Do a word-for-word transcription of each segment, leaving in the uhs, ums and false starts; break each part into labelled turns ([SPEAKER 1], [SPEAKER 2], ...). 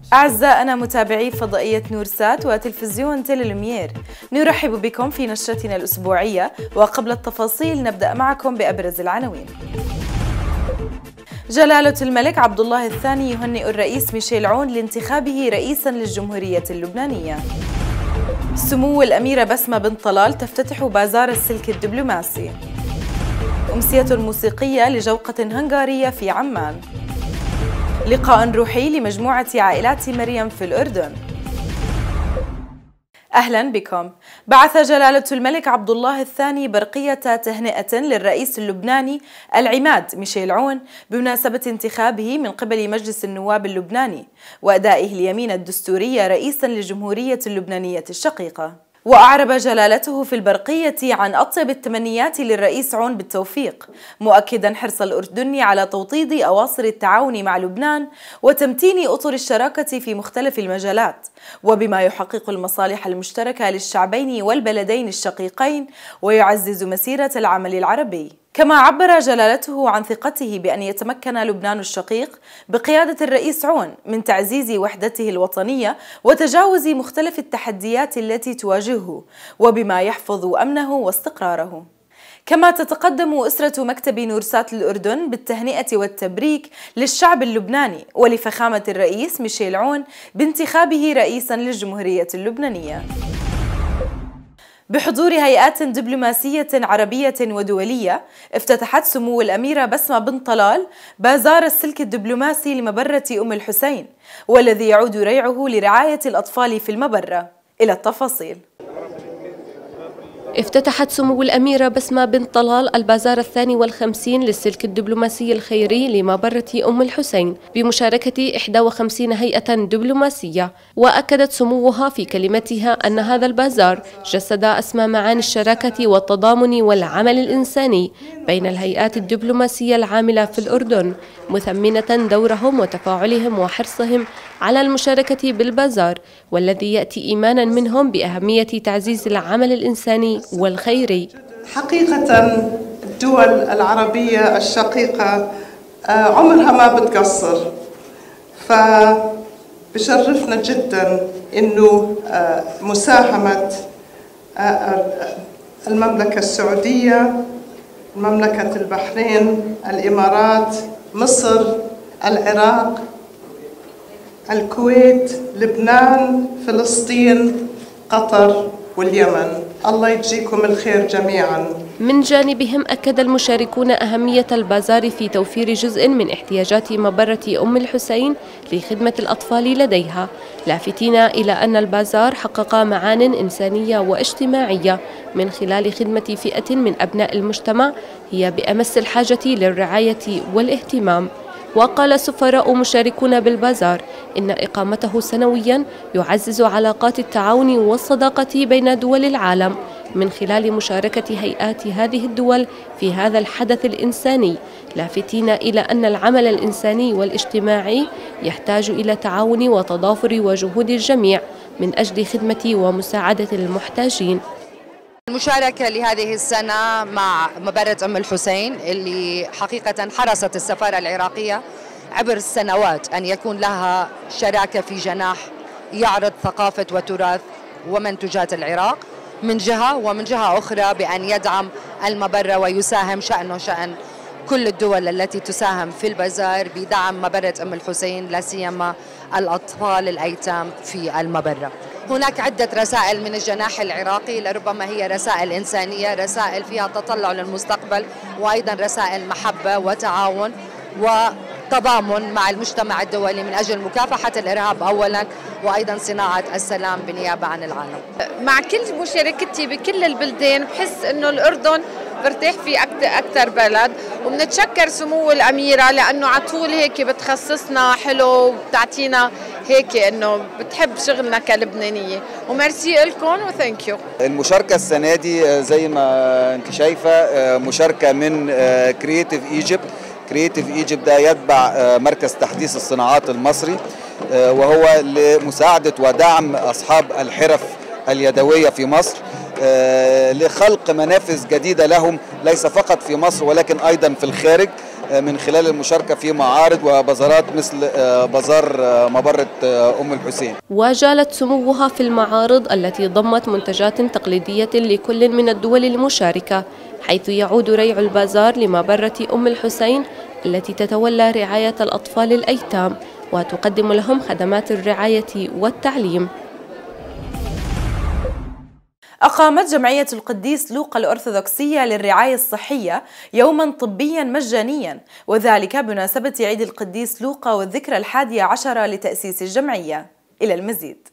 [SPEAKER 1] أعزائنا متابعي فضائية نورسات وتلفزيون تيليلوميير، نرحب بكم في نشرتنا الأسبوعية. وقبل التفاصيل نبدأ معكم بأبرز العناوين. جلالة الملك عبد الله الثاني يهنئ الرئيس ميشيل عون لانتخابه رئيساً للجمهورية اللبنانية. سمو الأميرة بسمة بنت طلال تفتتح بازار السلك الدبلوماسي. أمسية موسيقية لجوقة هنغارية في عمان. لقاء روحي لمجموعة عائلات مريم في الأردن. أهلا بكم. بعث جلالة الملك عبد الله الثاني برقية تهنئة للرئيس اللبناني العماد ميشيل عون بمناسبة انتخابه من قبل مجلس النواب اللبناني وأدائه اليمين الدستورية رئيسا للجمهورية اللبنانية الشقيقة. وأعرب جلالته في البرقية عن أطيب التمنيات للرئيس عون بالتوفيق، مؤكدا حرص الأردني على توطيد أواصر التعاون مع لبنان وتمتين أطر الشراكة في مختلف المجالات، وبما يحقق المصالح المشتركة للشعبين والبلدين الشقيقين ويعزز مسيرة العمل العربي. كما عبر جلالته عن ثقته بأن يتمكن لبنان الشقيق بقيادة الرئيس عون من تعزيز وحدته الوطنية وتجاوز مختلف التحديات التي تواجهه، وبما يحفظ أمنه واستقراره. كما تتقدم أسرة مكتب نورسات الأردن بالتهنئة والتبريك للشعب اللبناني ولفخامة الرئيس ميشيل عون بانتخابه رئيسا للجمهورية اللبنانية. بحضور هيئات دبلوماسية عربية ودولية، افتتحت سمو الأميرة بسمة بنت طلال بازار السلك الدبلوماسي لمبرة أم الحسين، والذي يعود ريعه لرعاية الأطفال في المبرة. إلى التفاصيل.
[SPEAKER 2] افتتحت سمو الأميرة بسمة بنت طلال البازار الثاني والخمسين للسلك الدبلوماسي الخيري لمبرة أم الحسين بمشاركة إحدى وخمسين هيئة دبلوماسية. وأكدت سموها في كلمتها أن هذا البازار جسد أسمى معاني الشراكة والتضامن والعمل الإنساني بين الهيئات الدبلوماسية العاملة في الأردن، مثمنة دورهم وتفاعلهم وحرصهم على المشاركة بالبازار، والذي يأتي إيمانا منهم بأهمية تعزيز العمل الإنساني والخيري.
[SPEAKER 3] حقيقة الدول العربية الشقيقة عمرها ما بتقصر، فبشرفنا جدا إنه مساهمة المملكة السعودية، مملكة البحرين، الإمارات، مصر، العراق، الكويت، لبنان، فلسطين، قطر واليمن. الله يجزيكم الخير جميعا.
[SPEAKER 2] من جانبهم أكد المشاركون أهمية البازار في توفير جزء من احتياجات مبرة أم الحسين لخدمة الأطفال لديها، لافتين إلى أن البازار حقق معان إنسانية واجتماعية من خلال خدمة فئة من أبناء المجتمع هي بأمس الحاجة للرعاية والاهتمام. وقال سفراء مشاركون بالبازار إن إقامته سنويا يعزز علاقات التعاون والصداقة بين دول العالم من خلال مشاركة هيئات هذه الدول في هذا الحدث الإنساني، لافتين إلى أن العمل الإنساني والاجتماعي يحتاج إلى تعاون وتضافر وجهود الجميع من أجل خدمة ومساعدة المحتاجين.
[SPEAKER 4] المشاركة لهذه السنة مع مبرة أم الحسين اللي حقيقة حرصت السفارة العراقية عبر السنوات أن يكون لها شراكة في جناح يعرض ثقافة وتراث ومنتجات العراق من جهة، ومن جهة أخرى بأن يدعم المبرة ويساهم شأنه شأن كل الدول التي تساهم في البازار بدعم مبرة أم الحسين، لا سيما الأطفال الأيتام في المبرة. هناك عدة رسائل من الجناح العراقي، لربما هي رسائل إنسانية، رسائل فيها تطلع للمستقبل، وأيضا رسائل محبة وتعاون وتضامن مع المجتمع الدولي من أجل مكافحة الإرهاب أولا، وأيضا صناعة السلام بالنيابة عن العالم.
[SPEAKER 5] مع كل مشاركتي بكل البلدان بحس إنه الأردن برتاح فيه أكثر بلد، وبنتشكر سمو الأميرة لأنه على طول هيك بتخصصنا حلو وبتعطينا هيك إنه بتحب شغلنا كلبنانية، وميرسي لكم وثانك يو.
[SPEAKER 6] المشاركة السنة دي زي ما أنت شايفة مشاركة من كرييتيف ايجيبت. كرييتيف ايجيبت ده يتبع مركز تحديث الصناعات المصري، وهو لمساعدة ودعم أصحاب الحرف اليدوية في مصر لخلق منافذ جديدة لهم، ليس فقط في مصر ولكن أيضا في الخارج. من خلال المشاركة في معارض وبازارات مثل بازار مبرة أم الحسين.
[SPEAKER 2] وجالت سموها في المعارض التي ضمت منتجات تقليدية لكل من الدول المشاركة، حيث يعود ريع البازار لمبرة أم الحسين التي تتولى رعاية الأطفال الأيتام وتقدم لهم خدمات الرعاية والتعليم.
[SPEAKER 1] أقامت جمعية القديس لوقا الأرثوذكسية للرعاية الصحية يوما طبيا مجانيا، وذلك بمناسبة عيد القديس لوقا والذكرى الحادية عشرة لتأسيس الجمعية. إلى المزيد.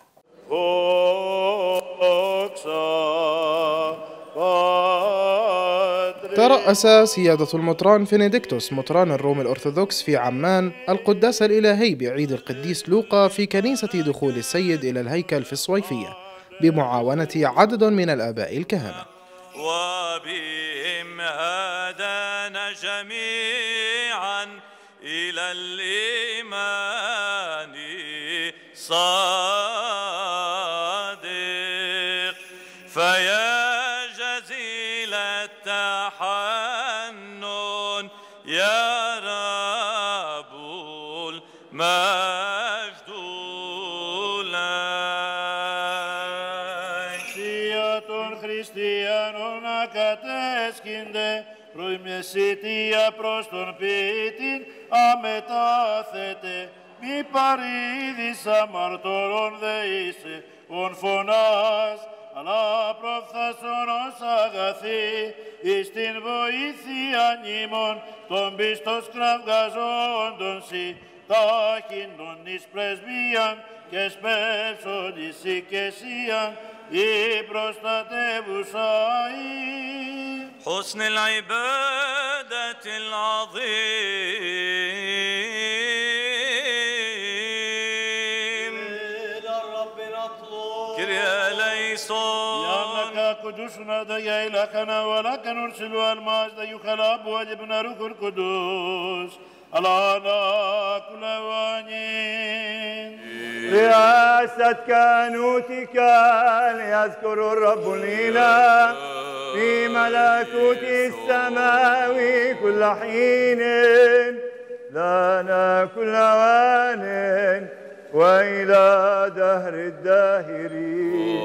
[SPEAKER 7] ترأس سيادة المطران فينيديكتوس مطران الروم الأرثوذكس في عمان القداس الإلهي بعيد القديس لوقا في كنيسة دخول السيد إلى الهيكل في الصويفية بمعاونة عدد من الآباء الكهنة.
[SPEAKER 8] وبهم هدانا جميعا إلى الإيمان صادق، فيا جزيل التحنن يا رب المجد لك.
[SPEAKER 9] Siaton Χριστιανών ακατέσκυνται προημεσίτια προς τον ποιητήν αμετάθετε, μη παρήδης αμαρτωρών δε είσαι ον φωνάς, αλλά προφθάσον ως αγαθή εις την βοήθεια νήμων των πίστος κραυγαζόντων σοι, τάχυντον εις πρεσβείαν και σπεύσον εις οικεσίαν η προστατεύουσα η.
[SPEAKER 8] حسن العبادة العظيم
[SPEAKER 9] إلى الرب نطلب
[SPEAKER 8] كريا ليسون
[SPEAKER 9] لأنك قدوسنا ديا إلهنا ولك نرسل المجد أيها الأب والابن روح القدوس الآن كل وانين.
[SPEAKER 10] رئاسة كانوتك ليذكر الرب الإله في ملكوت السماوي كل حين لنا كل وان وإلى دهر الداهرين.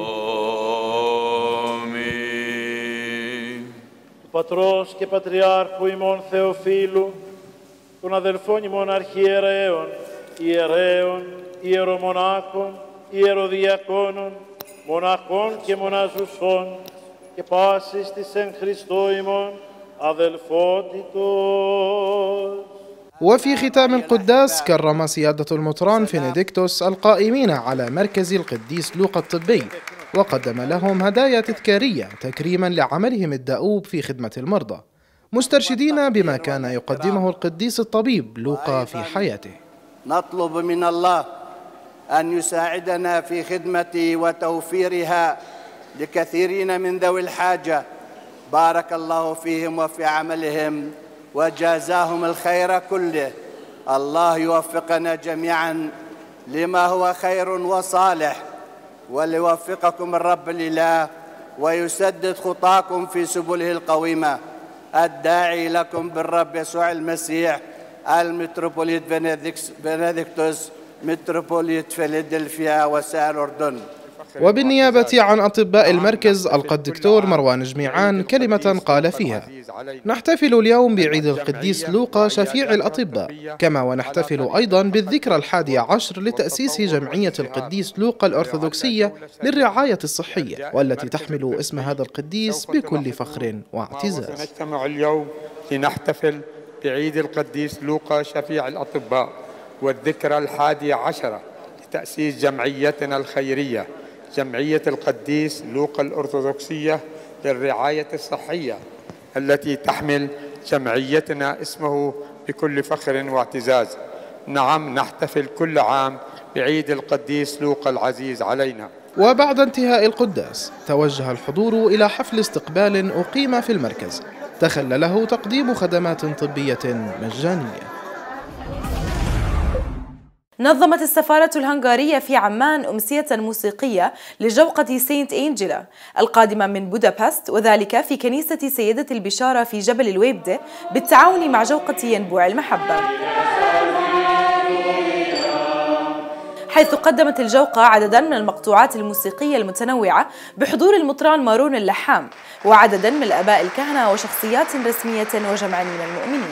[SPEAKER 8] آمين.
[SPEAKER 9] Πατρός και Πατριάρχου ημών Θεοφίλου, των αδελφών ημών αρχιερέων, ιερέων, ιερομονάχων, ιεροδιακόνων, μοναχών και μοναζουσών και πάσης της εν Χριστώ ημών αδελφότητος.
[SPEAKER 7] وفي ختام القداس كرم سيادة المطران فينيديكتوس القائمين على مركز القديس لوقا الطبي، وقدم لهم هدايا تذكارية تكريما لعملهم الدؤوب في خدمة المرضى، مسترشدين بما كان يقدمه القديس الطبيب لوقا في حياته.
[SPEAKER 10] نطلب من الله أن يساعدنا في خدمة وتوفيرها لكثيرين من ذوي الحاجة، بارك الله فيهم وفي عملهم وجازاهم الخير كله. الله يوفقنا جميعا لما هو خير وصالح، وليوفقكم الرب الإله ويسدد خطاكم في سبله القويمة. الداعي لكم بالرب يسوع المسيح المتروبوليت بنديكتوس متروبوليت فيلادلفيا وسائر الأردن.
[SPEAKER 7] وبالنيابة عن أطباء المركز ألقى الدكتور مروان جميعان كلمة قال فيها: نحتفل اليوم بعيد القديس لوقا شفيع الأطباء، كما ونحتفل أيضا بالذكرى الحادية عشر لتأسيس جمعية القديس لوقا الأرثوذكسية للرعاية الصحية، والتي تحمل اسم هذا القديس بكل فخر واعتزاز.
[SPEAKER 11] نجتمع اليوم لنحتفل بعيد القديس لوقا شفيع الأطباء والذكرى الحادية عشرة لتأسيس جمعيتنا الخيرية جمعية القديس لوقا الأرثوذكسية للرعاية الصحية، التي تحمل جمعيتنا اسمه بكل فخر واعتزاز. نعم، نحتفل كل عام بعيد القديس لوقا العزيز علينا.
[SPEAKER 7] وبعد انتهاء القداس توجه الحضور إلى حفل استقبال أقيم في المركز تخلله تقديم خدمات طبية مجانية.
[SPEAKER 1] نظمت السفارة الهنغارية في عمان أمسية موسيقية لجوقة سينت إنجيلا القادمة من بودابست، وذلك في كنيسة سيدة البشارة في جبل الويبدة بالتعاون مع جوقة ينبوع المحبة، حيث قدمت الجوقة عددا من المقطوعات الموسيقية المتنوعة بحضور المطران مارون اللحام وعددا من الآباء الكهنة وشخصيات رسمية وجمع من المؤمنين.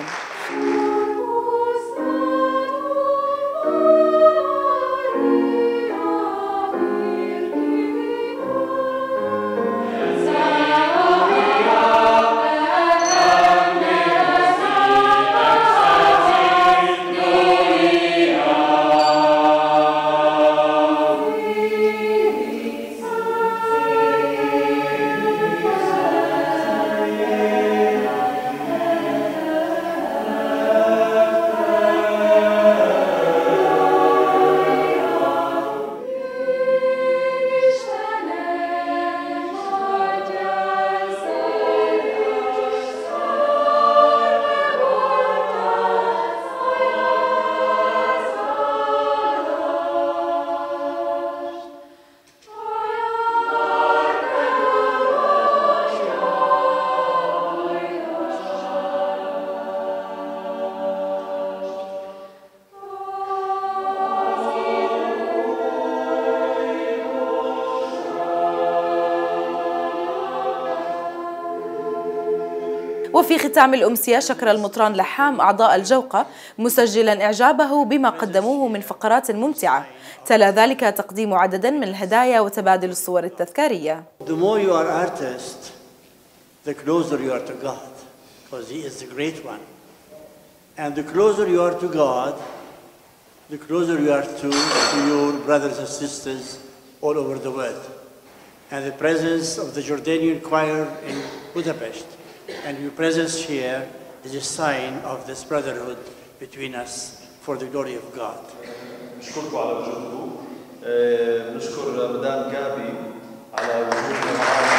[SPEAKER 1] وفي ختام الأمسية شكر المطران لحام أعضاء الجوقة مسجلا إعجابه بما قدموه من فقرات ممتعة، تلا ذلك تقديم عدد من الهدايا وتبادل الصور التذكارية.
[SPEAKER 12] The more you are artist, the closer you are to God, because He is the great one. And the closer you are to God, the closer you are to, to your brothers and sisters all over the world. And the presence of the Jordanian choir in Budapest and your presence here is a sign of this brotherhood between us for the glory of God.
[SPEAKER 13] نشكركم على وجودكم. نشكر مدام جابي على وجودها معنا.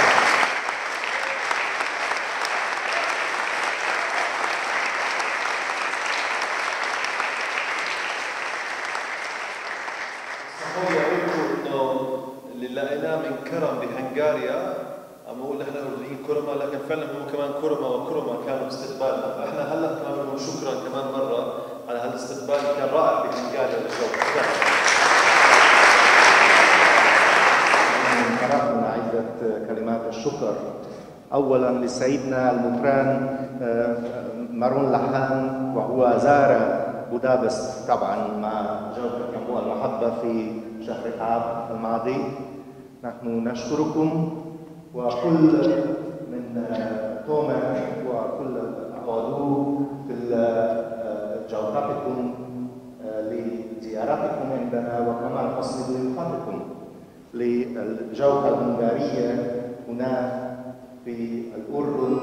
[SPEAKER 13] اسمحوا لي اقول لكم انه اللي لقيناه من كرم بهنغاريا عم بقول نحن اردنيين كرمه، لكن فعلا هم كمان كرمه وكرمه كانوا باستقبالنا، فاحنا هلا كمان بدنا شكرا كمان مره على هالاستقبال كان رائع بهنغاريا للجو.
[SPEAKER 14] قرأنا عدة كلمات الشكر، اولا لسيدنا المطران مارون لحام وهو زار بودابست طبعا مع جوقة ينبوع المحبة في شهر آب الماضي. نحن نشكركم وكل من توما وكل عضو في جوقتكم لزيارتكم عندنا، وكمان فصل ضيوفاتكم للجوقة الهنغارية هنا في الأردن.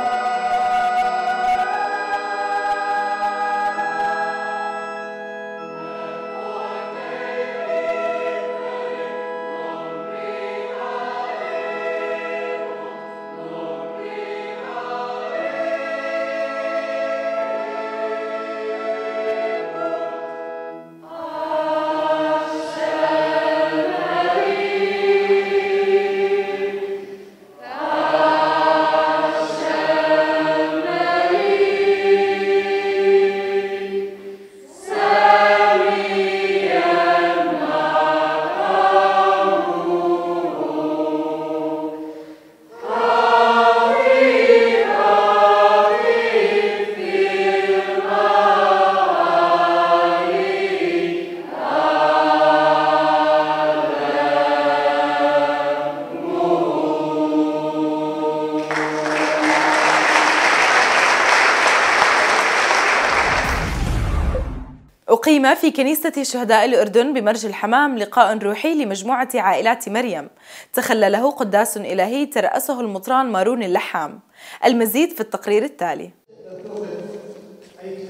[SPEAKER 1] أقيم في كنيسة شهداء الأردن بمرج الحمام لقاء روحي لمجموعة عائلات مريم تخلله قداس إلهي ترأسه المطران مارون اللحام. المزيد في التقرير التالي.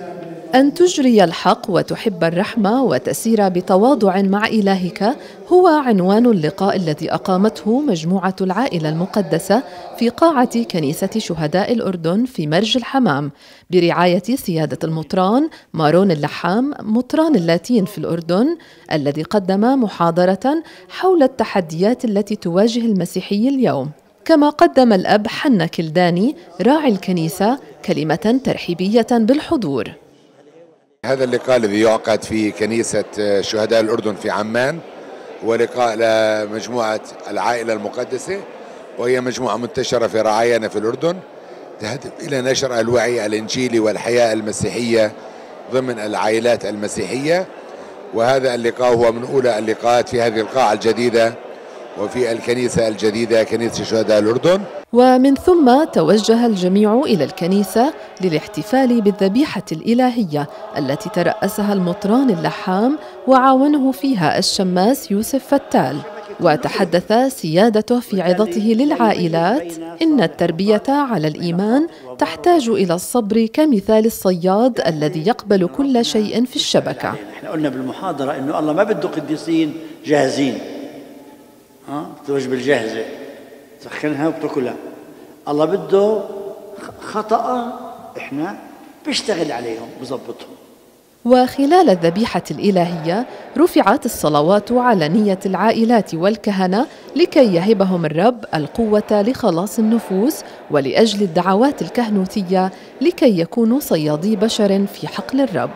[SPEAKER 15] أن تجري الحق وتحب الرحمة وتسير بتواضع مع إلهك هو عنوان اللقاء الذي أقامته مجموعة العائلة المقدسة في قاعة كنيسة شهداء الأردن في مرج الحمام برعاية سيادة المطران مارون اللحام مطران اللاتين في الأردن، الذي قدم محاضرة حول التحديات التي تواجه المسيحي اليوم. كما قدم الأب حنا كلداني راعي الكنيسة كلمة ترحيبية بالحضور.
[SPEAKER 16] هذا اللقاء الذي يعقد في كنيسة شهداء الأردن في عمان هو لقاء لمجموعة العائلة المقدسة، وهي مجموعة منتشرة في رعايانا في الأردن تهدف إلى نشر الوعي الإنجيلي والحياة المسيحية ضمن العائلات المسيحية. وهذا اللقاء هو من أولى اللقاءات في هذه القاعة الجديدة وفي الكنيسة الجديدة كنيسة شهداء الأردن.
[SPEAKER 15] ومن ثم توجه الجميع إلى الكنيسة للاحتفال بالذبيحة الإلهية التي ترأسها المطران اللحام وعاونه فيها الشماس يوسف فتال. وتحدث سيادته في عظته للعائلات إن التربية على الإيمان تحتاج إلى الصبر كمثال الصياد الذي يقبل كل شيء في الشبكة.
[SPEAKER 12] احنا قلنا بالمحاضرة إنه الله ما بده قديسين جاهزين، ها الوجبة الجاهزة تسخنها وبتاكلها. الله بده خطأ احنا بيشتغل عليهم بظبطهم.
[SPEAKER 15] وخلال الذبيحة الإلهية رفعت الصلوات على نية العائلات والكهنة لكي يهبهم الرب القوة لخلاص النفوس ولأجل الدعوات الكهنوتية لكي يكونوا صيادي بشر في حقل الرب.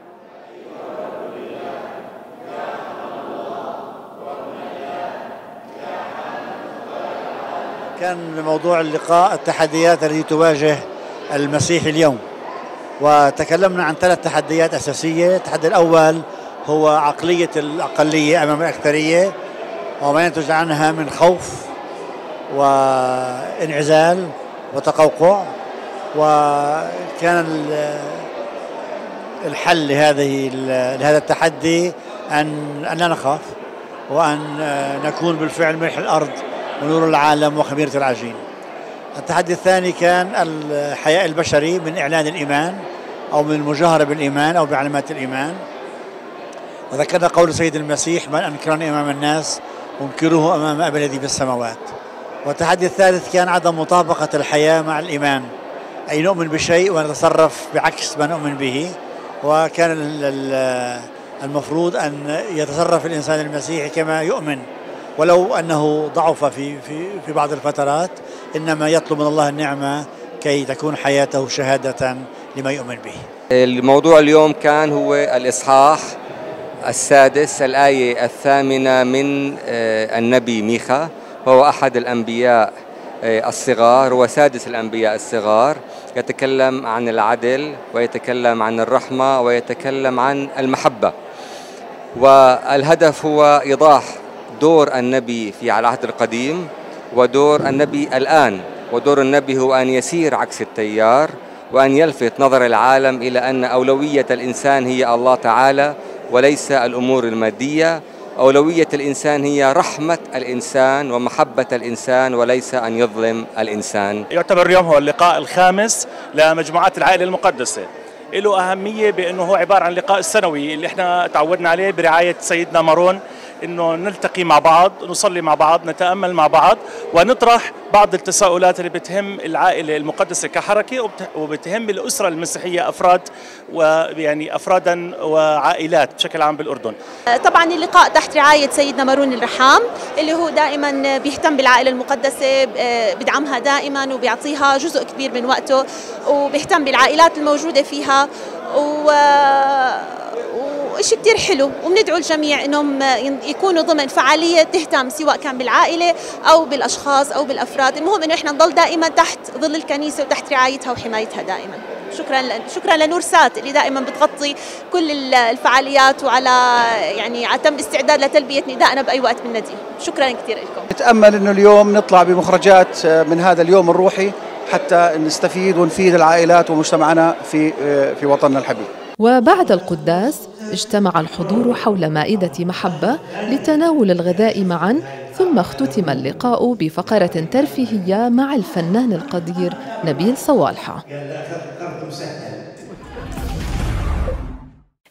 [SPEAKER 12] كان موضوع اللقاء التحديات التي تواجه المسيح اليوم، وتكلمنا عن ثلاث تحديات أساسية. التحدي الأول هو عقلية الأقلية أمام الأكثرية وما ينتج عنها من خوف وانعزال وتقوقع، وكان الحل لهذه لهذا التحدي أن أن لا نخاف وأن نكون بالفعل ملح الأرض ونور العالم وخميرة العجين. التحدي الثاني كان الحياء البشري من إعلان الإيمان أو من المجاهرة بالإيمان أو بعلامات الإيمان، وذكرنا قول السيد المسيح: من أنكرني أمام الناس أنكره أمام أبي الذي في السماوات. والتحدي الثالث كان عدم مطابقة الحياة مع الإيمان، أي نؤمن بشيء ونتصرف بعكس ما نؤمن به. وكان المفروض أن يتصرف الإنسان المسيحي كما يؤمن، ولو أنه ضعف في في في بعض الفترات، إنما يطلب من الله النعمة كي تكون حياته شهادة لما يؤمن به.
[SPEAKER 17] الموضوع اليوم كان هو الإصحاح السادس الآية الثامنة من النبي ميخا، وهو أحد الأنبياء الصغار وسادس الأنبياء الصغار، يتكلم عن العدل ويتكلم عن الرحمة ويتكلم عن المحبة. والهدف هو إيضاح دور النبي في العهد القديم ودور النبي الآن. ودور النبي هو أن يسير عكس التيار وأن يلفت نظر العالم إلى أن أولوية الإنسان هي الله تعالى وليس الأمور المادية. أولوية الإنسان هي رحمة الإنسان ومحبة الإنسان وليس أن يظلم الإنسان.
[SPEAKER 18] يعتبر اليوم هو اللقاء الخامس لمجموعات العائلة المقدسة. له أهمية بأنه هو عبارة عن اللقاء السنوي اللي احنا تعودنا عليه برعاية سيدنا مارون، انه نلتقي مع بعض، نصلي مع بعض، نتامل مع بعض، ونطرح بعض التساؤلات اللي بتهم العائله المقدسه كحركه وبتهم الاسره المسيحيه افراد، ويعني افرادا وعائلات بشكل عام بالاردن.
[SPEAKER 19] طبعا اللقاء تحت رعايه سيدنا مارون اللحام اللي هو دائما بيهتم بالعائله المقدسه، بدعمها دائما وبيعطيها جزء كبير من وقته وبيهتم بالعائلات الموجوده فيها، و وشيء كتير حلو. وبندعو الجميع انهم يكونوا ضمن فعاليه تهتم سواء كان بالعائله او بالاشخاص او بالافراد. المهم انه احنا نضل دائما تحت ظل الكنيسه وتحت رعايتها وحمايتها دائما. شكرا شكرا لنور سات اللي دائما بتغطي كل الفعاليات وعلى يعني على تم استعداد لتلبيه ندائنا باي وقت بنناديه. شكرا كثير لكم.
[SPEAKER 20] نتامل انه اليوم نطلع بمخرجات من هذا اليوم الروحي حتى نستفيد ونفيد العائلات ومجتمعنا في في وطننا الحبيب.
[SPEAKER 15] وبعد القداس اجتمع الحضور حول مائدة محبة لتناول الغداء معا، ثم اختتم اللقاء بفقرة ترفيهية مع الفنان القدير نبيل صوالحة.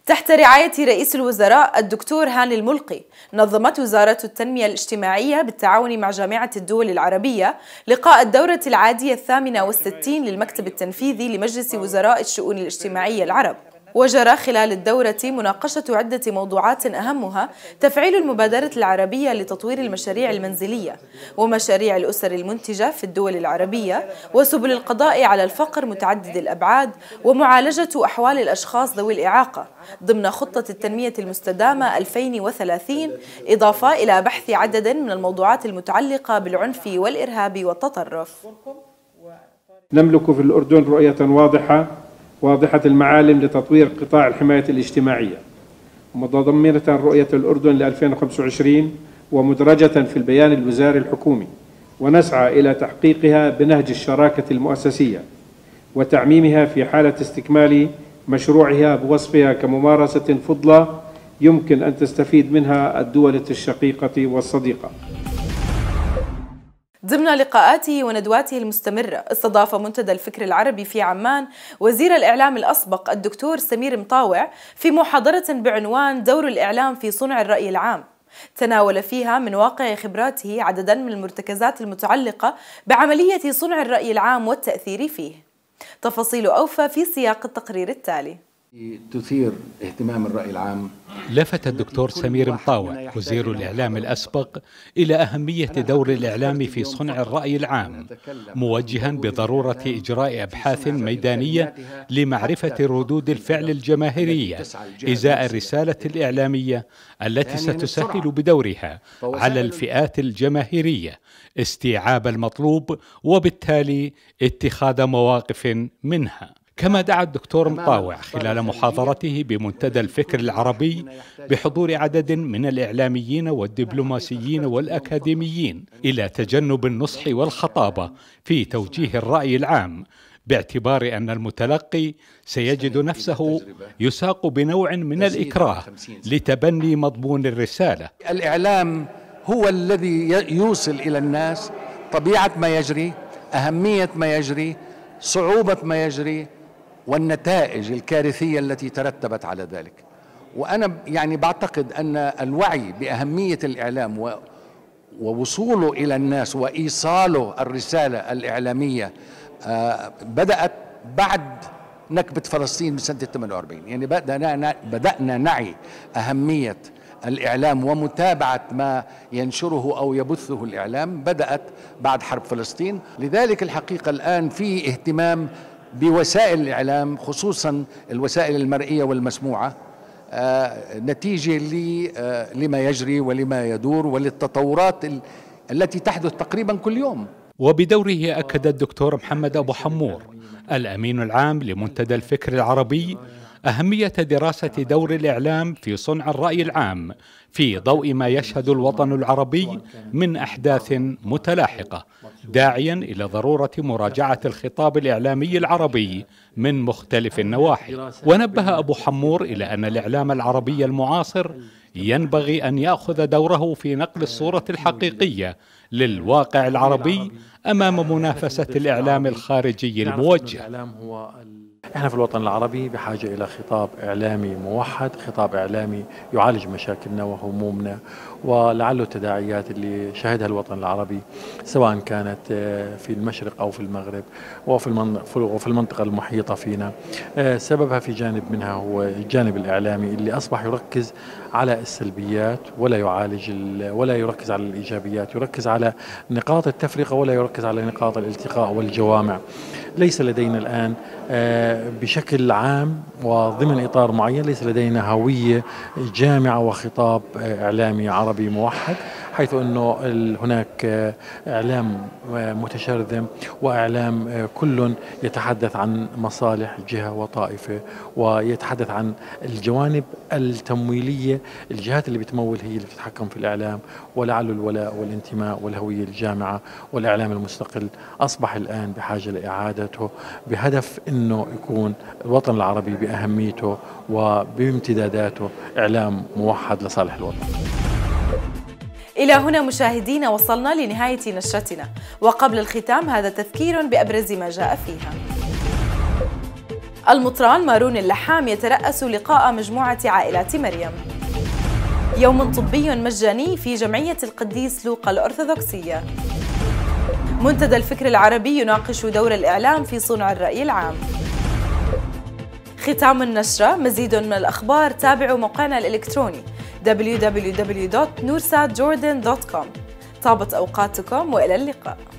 [SPEAKER 1] تحت رعاية رئيس الوزراء الدكتور هاني الملقي، نظمت وزارة التنمية الاجتماعية بالتعاون مع جامعة الدول العربية لقاء الدورة العادية الثامنة والستين للمكتب التنفيذي لمجلس وزراء الشؤون الاجتماعية العرب. وجرى خلال الدورة مناقشة عدة موضوعات أهمها تفعيل المبادرة العربية لتطوير المشاريع المنزلية ومشاريع الأسر المنتجة في الدول العربية وسبل القضاء على الفقر متعدد الأبعاد ومعالجة أحوال الأشخاص ذوي الإعاقة ضمن خطة التنمية المستدامة ألفين وثلاثين، إضافة إلى بحث عدد من الموضوعات المتعلقة بالعنف والإرهاب والتطرف.
[SPEAKER 21] نملك في الأردن رؤية واضحة واضحة المعالم لتطوير قطاع الحماية الاجتماعية، متضمنة رؤية الأردن ل ألفين وخمسة وعشرين ومدرجة في البيان الوزاري الحكومي، ونسعى إلى تحقيقها بنهج الشراكة المؤسسية وتعميمها في حالة استكمال مشروعها بوصفها كممارسة فضلة يمكن أن تستفيد منها الدول الشقيقة والصديقة.
[SPEAKER 1] ضمن لقاءاته وندواته المستمرة، استضاف منتدى الفكر العربي في عمان وزير الإعلام الأسبق الدكتور سمير مطاوع في محاضرة بعنوان دور الإعلام في صنع الرأي العام، تناول فيها من واقع خبراته عددا من المرتكزات المتعلقة بعملية صنع الرأي العام والتأثير فيه. تفاصيل أوفى في سياق التقرير التالي.
[SPEAKER 22] تثير اهتمام الرأي العام.
[SPEAKER 23] لفت الدكتور سمير مطاوع وزير الإعلام الأسبق إلى أهمية دور الإعلام في صنع الرأي العام، موجها بضرورة إجراء أبحاث ميدانية لمعرفة ردود الفعل الجماهيرية إزاء الرسالة الإعلامية التي ستسهل بدورها على الفئات الجماهيرية استيعاب المطلوب وبالتالي اتخاذ مواقف منها. كما دعا الدكتور مطاوع خلال محاضرته بمنتدى الفكر العربي بحضور عدد من الإعلاميين والدبلوماسيين والأكاديميين إلى تجنب النصح والخطابة في توجيه الرأي العام، باعتبار أن المتلقي سيجد نفسه يساق بنوع من الإكراه لتبني مضمون الرسالة.
[SPEAKER 22] الإعلام هو الذي يوصل إلى الناس طبيعة ما يجري، أهمية ما يجري، صعوبة ما يجري، والنتائج الكارثية التي ترتبت على ذلك. وأنا يعني بعتقد أن الوعي بأهمية الإعلام ووصوله إلى الناس وإيصاله الرسالة الإعلامية بدأت بعد نكبة فلسطين بسنة ثمانية وأربعين، يعني بدأنا بدأنا نعي أهمية الإعلام ومتابعة ما ينشره أو يبثه الإعلام بدأت بعد حرب فلسطين. لذلك الحقيقة الآن في اهتمام بوسائل الإعلام، خصوصا الوسائل المرئية والمسموعة، آه نتيجة آه لما يجري ولما يدور وللتطورات التي تحدث تقريبا كل يوم.
[SPEAKER 23] وبدوره أكد الدكتور محمد أبو حمور الأمين العام لمنتدى الفكر العربي أهمية دراسة دور الإعلام في صنع الرأي العام في ضوء ما يشهد الوطن العربي من أحداث متلاحقة، داعيا إلى ضرورة مراجعة الخطاب الإعلامي العربي من مختلف النواحي. ونبه أبو حمور إلى أن الإعلام العربي المعاصر ينبغي أن يأخذ دوره في نقل الصورة الحقيقية للواقع العربي أمام منافسة الإعلام الخارجي الموجه.
[SPEAKER 24] احنا في الوطن العربي بحاجة إلى خطاب إعلامي موحد، خطاب إعلامي يعالج مشاكلنا وهمومنا ولعله التداعيات اللي شهدها الوطن العربي سواء كانت في المشرق أو في المغرب وفي المنطقة المحيطة فينا، سببها في جانب منها هو الجانب الإعلامي اللي أصبح يركز على السلبيات ولا يعالج ولا يركز على الإيجابيات، يركز على نقاط التفرقة ولا يركز على نقاط الالتقاء والجوامع. ليس لدينا الآن بشكل عام وضمن إطار معين ليس لدينا هوية جامعة وخطاب إعلامي عربي موحد، حيث أنه هناك إعلام متشرذم وإعلام كل يتحدث عن مصالح جهة وطائفة ويتحدث عن الجوانب التمويلية، الجهات اللي بتمول هي اللي بتتحكم في الإعلام، ولعل الولاء والانتماء والهوية الجامعة والإعلام المستقل أصبح الآن بحاجة لإعادته بهدف أنه يكون الوطن العربي بأهميته وبامتداداته إعلام موحد لصالح الوطن.
[SPEAKER 1] إلى هنا مشاهدينا وصلنا لنهاية نشرتنا، وقبل الختام هذا تذكير بأبرز ما جاء فيها. المطران مارون اللحام يترأس لقاء مجموعة عائلات مريم. يوم طبي مجاني في جمعية القديس لوقا الأرثوذكسية. منتدى الفكر العربي يناقش دور الإعلام في صنع الرأي العام. ختام النشرة. مزيد من الأخبار تابعوا موقعنا الإلكتروني دبليو دبليو دبليو دوت نورسات جوردن دوت كوم. طابت أوقاتكم وإلى اللقاء.